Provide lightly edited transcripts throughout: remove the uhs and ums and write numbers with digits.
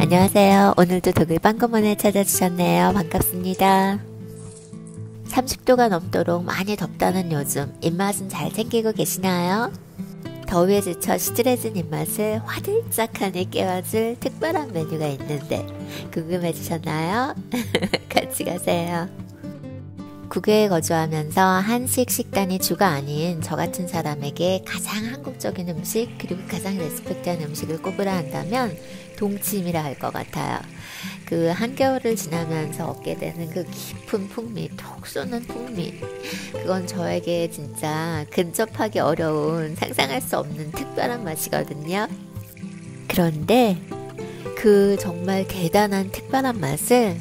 안녕하세요. 오늘도 독일 빵구먼에 찾아주셨네요. 반갑습니다. 30도가 넘도록 많이 덥다는 요즘 입맛은 잘 챙기고 계시나요? 더위에 지쳐 시들해진 입맛을 화들짝하니 깨워줄 특별한 메뉴가 있는데 궁금해지셨나요? 같이 가세요. 국외에 거주하면서 한식 식단이 주가 아닌 저 같은 사람에게 가장 한국적인 음식 그리고 가장 레스펙트한 음식을 꼽으라 한다면 동치미라 할 것 같아요. 그 한겨울을 지나면서 얻게 되는 그 깊은 풍미, 톡 쏘는 풍미, 그건 저에게 진짜 근접하기 어려운 상상할 수 없는 특별한 맛이거든요. 그런데 그 정말 대단한 특별한 맛을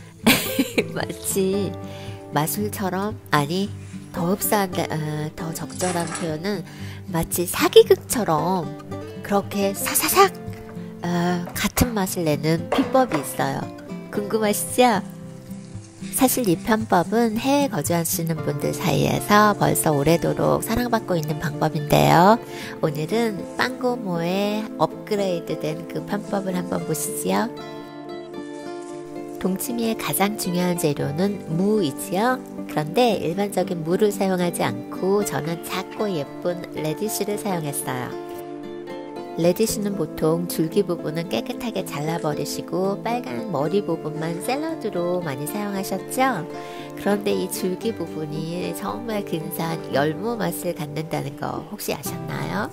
마치 마술처럼, 아니 더 흡사한데 더 적절한 표현은 마치 사기극처럼 그렇게 사사삭 같은 맛을 내는 비법이 있어요. 궁금하시죠? 사실 이 편법은 해외에 거주하시는 분들 사이에서 벌써 오래도록 사랑받고 있는 방법인데요. 오늘은 빵고모의 업그레이드된 그 편법을 한번 보시지요. 동치미의 가장 중요한 재료는 무이지요. 그런데 일반적인 무를 사용하지 않고 저는 작고 예쁜 레디쉬를 사용했어요. 레디쉬는 보통 줄기 부분은 깨끗하게 잘라버리시고 빨간 머리 부분만 샐러드로 많이 사용하셨죠? 그런데 이 줄기 부분이 정말 근사한 열무 맛을 갖는다는 거 혹시 아셨나요?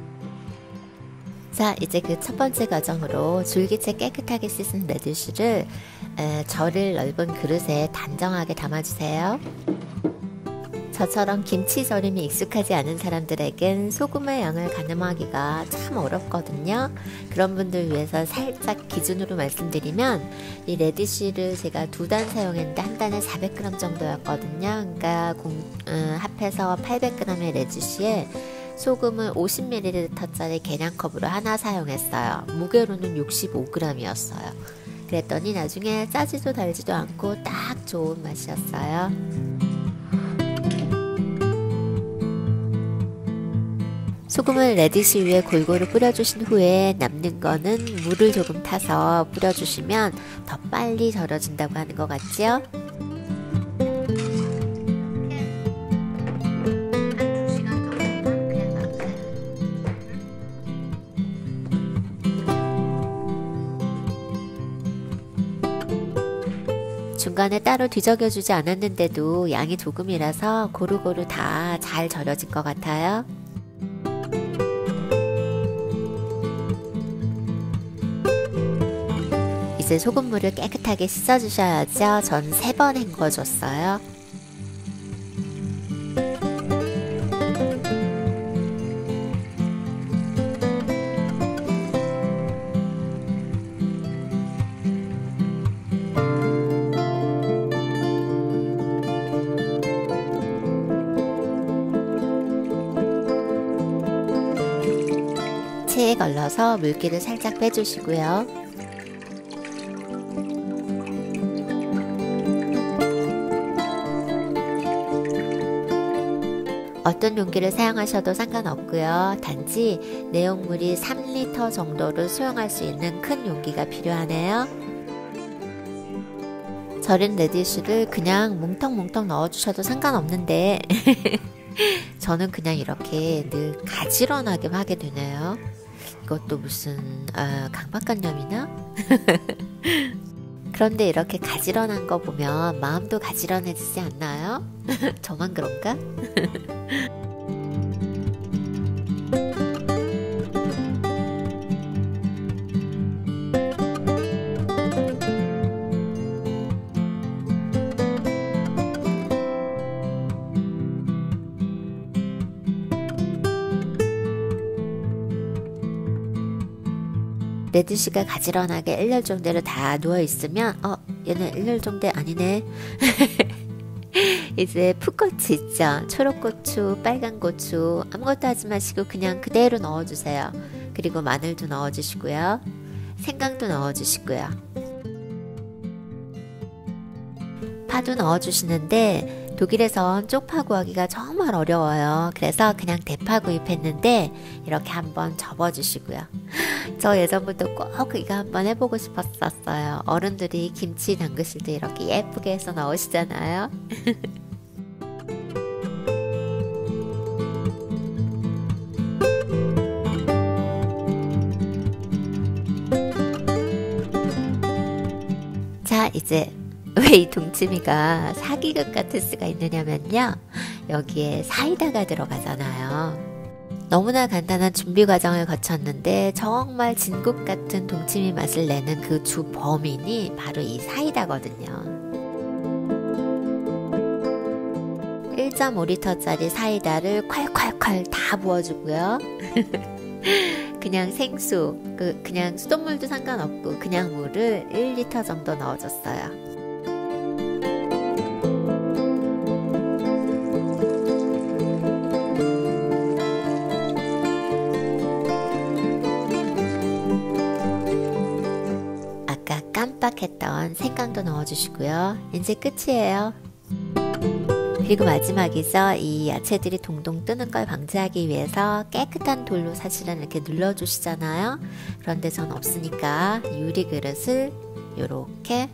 자, 이제 그 첫 번째 과정으로 줄기채 깨끗하게 씻은 레디쉬를 절일 넓은 그릇에 단정하게 담아주세요. 저처럼 김치 절임이 익숙하지 않은 사람들에겐 소금의 양을 가늠하기가 참 어렵거든요. 그런 분들 위해서 살짝 기준으로 말씀드리면 이 레디쉬를 제가 2단 사용했는데 한 단에 400g 정도였거든요. 그러니까 합해서 800g의 레디쉬에 소금을 50ml짜리 계량컵으로 하나 사용했어요. 무게로는 65g이었어요. 그랬더니 나중에 짜지도 달지도 않고 딱 좋은 맛이었어요. 소금을 레디쉬 위에 골고루 뿌려주신 후에 남는 거는 물을 조금 타서 뿌려주시면 더 빨리 절여진다고 하는 것 같죠? 중간에 따로 뒤적여주지 않았는데도 양이 조금이라서 고루고루 다 잘 절여진 것 같아요. 이제 소금물을 깨끗하게 씻어주셔야죠. 전 3번 헹궈줬어요. 체에 걸러서 물기를 살짝 빼주시고요. 어떤 용기를 사용하셔도 상관없고요. 단지 내용물이 3리터 정도를 수용할 수 있는 큰 용기가 필요하네요. 절인 레디쉬를 그냥 뭉텅뭉텅 넣어주셔도 상관없는데 저는 그냥 이렇게 늘 가지런하게 하게 되네요. 이것도 무슨 강박관념이나? 그런데 이렇게 가지런한 거 보면 마음도 가지런해지지 않나요? 저만 그런가? 레디쉬가 가지런하게 일렬 정도로 다 누워있으면 얘는 일렬 정도 아니네. 이제 풋고추 있죠? 초록고추, 빨간고추 아무것도 하지 마시고 그냥 그대로 넣어주세요. 그리고 마늘도 넣어주시고요. 생강도 넣어주시고요. 파도 넣어주시는데 독일에선 쪽파 구하기가 정말 어려워요. 그래서 그냥 대파 구입했는데 이렇게 한번 접어주시고요. 저 예전부터 꼭 이거 한번 해보고 싶었었어요. 어른들이 김치 담그실 때 이렇게 예쁘게 해서 넣으시잖아요. 자, 이제 왜 이 동치미가 사기극 같을 수가 있느냐면요. 여기에 사이다가 들어가잖아요. 너무나 간단한 준비 과정을 거쳤는데 정말 진국 같은 동치미 맛을 내는 그 주 범인이 바로 이 사이다거든요. 1.5리터짜리 사이다를 콸콸콸 다 부어주고요. 그냥 생수, 그냥 수돗물도 상관없고 그냥 물을 1리터 정도 넣어줬어요. 아까 깜빡했던 생강도 넣어주시고요. 이제 끝이에요. 그리고 마지막에서 이 야채들이 동동 뜨는 걸 방지하기 위해서 깨끗한 돌로 사실은 이렇게 눌러주시잖아요. 그런데 전 없으니까 유리 그릇을 요렇게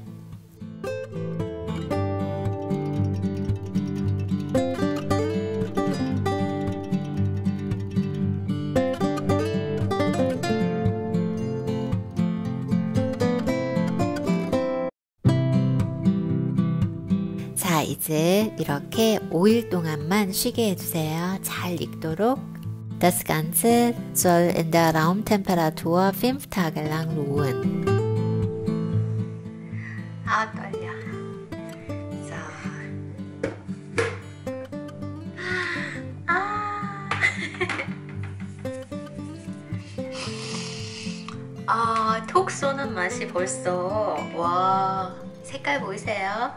자, 이제 이렇게 5일 동안만 쉬게 해주세요. 잘 익도록. Das Ganze soll in der Raumtemperatur 5 Tage lang ruhen. 아, 떨려. 자. 톡 쏘는 맛이 벌써. 와, 색깔 보이세요?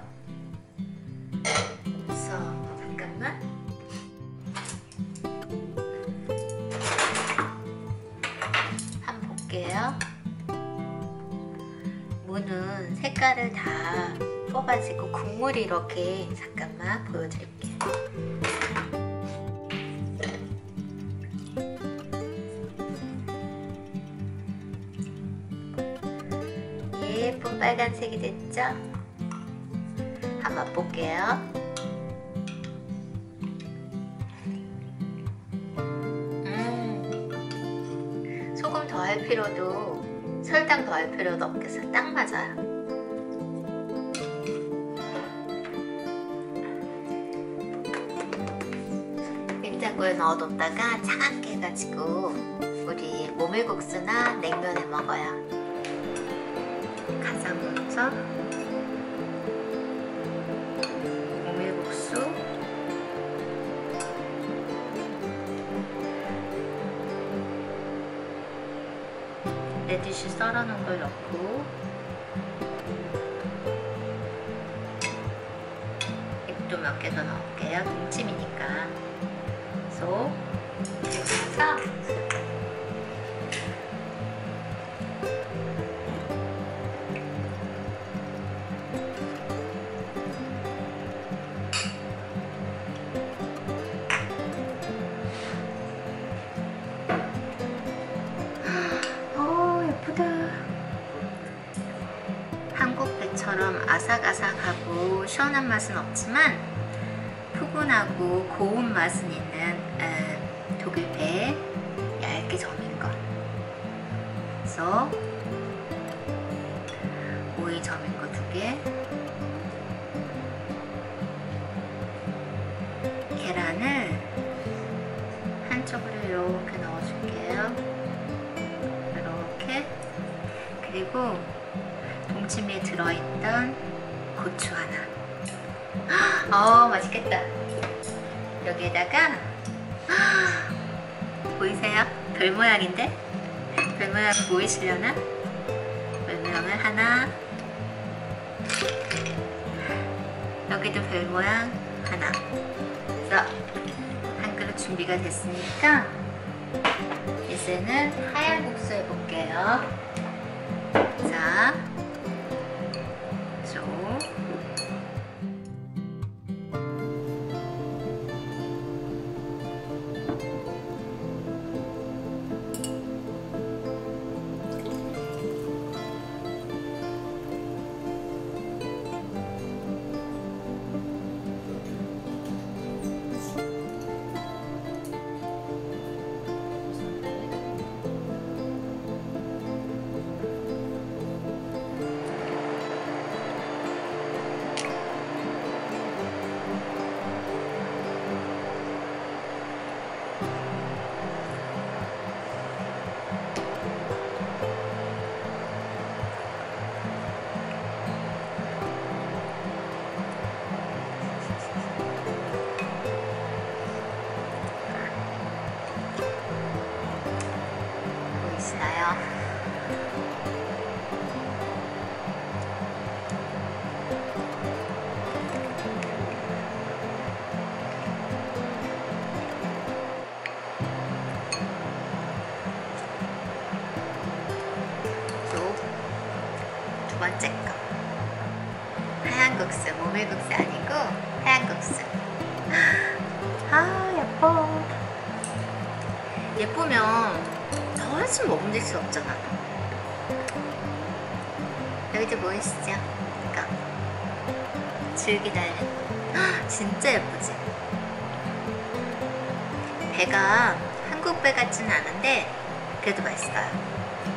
잠깐만. 한번 볼게요. 무는 색깔을 다 뽑아지고 국물이 이렇게, 잠깐만 보여드릴게요. 예쁜 빨간색이 됐죠? 한번 맛볼게요. 소금 더 할 필요도, 설탕 더 할 필요도 없겠어요. 딱 맞아요. 냉장고에 넣어뒀다가 차갑게 해가지고 우리 모밀국수나 냉면에 먹어요. 가장 먼저 모밀국수, 레디쉬 썰어놓은 걸 넣고 잎도 몇 개 더 넣을게요. 동치미니까. 그래서 예쁘다. 한국 배처럼 아삭아삭하고 시원한 맛은 없지만 푸근하고 고운 맛은 있는 독일 배 얇게 저민 거. 그래서 오이 저민 거 2개, 계란을 한쪽으로 이렇게 넣어줄게요. 그리고 동치미에 들어있던 고추 하나. 맛있겠다. 여기에다가 보이세요? 별 모양인데? 별 모양 보이시려나? 별 모양을 하나, 여기도 별 모양 하나. 그래서 한 그릇 준비가 됐으니까 이제는 하얀 국수 해볼게요. 자, 쭉. 번째 거 하얀 국수, 모밀국수 아니고 하얀 국수. 아 예뻐. 예쁘면 더 훨씬 먹음질 수 없잖아. 여기도 보이시죠? 이거 줄기 달린. 진짜 예쁘지? 배가 한국 배 같지는 않은데 그래도 맛있어요.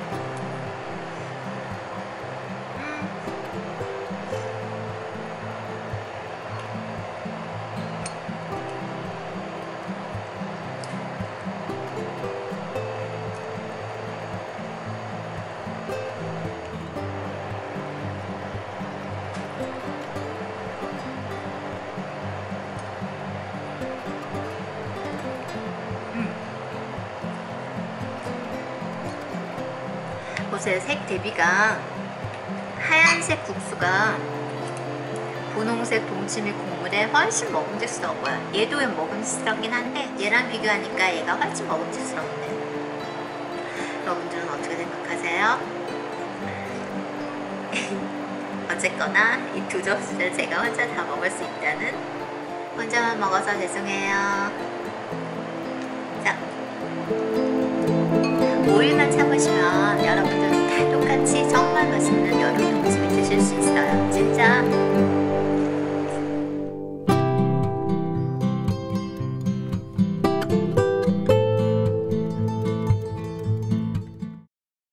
보세요. 색 대비가 하얀색 국수가 분홍색 동치미 국물에 훨씬 먹음직스러워요. 얘도 먹음직스럽긴 한데 얘랑 비교하니까 얘가 훨씬 먹음직스럽네요. 여러분들은 어떻게 생각하세요? 어쨌거나 이 두 접시를 제가 혼자 다 먹을 수 있다는, 혼자만 먹어서 죄송해요. 자, 5일만 참으시면 여러분들은 다 똑같이 정말 맛있는 여름 동치미 드실 수 있어요.